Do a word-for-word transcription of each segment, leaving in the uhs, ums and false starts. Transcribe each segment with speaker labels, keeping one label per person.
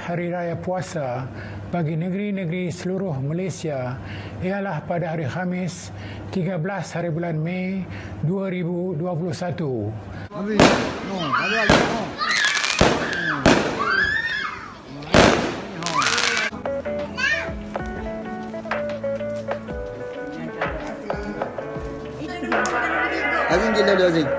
Speaker 1: Hari Raya Puasa bagi negeri-negeri seluruh Malaysia ialah pada hari Khamis tiga belas hari bulan Mei dua ribu dua puluh satu.
Speaker 2: Azing gila dia Azing.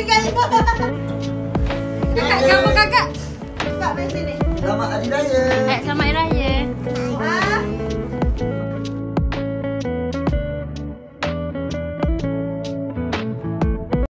Speaker 2: Kakak, kakak. Kakak main sini. Selamat Hari Raya.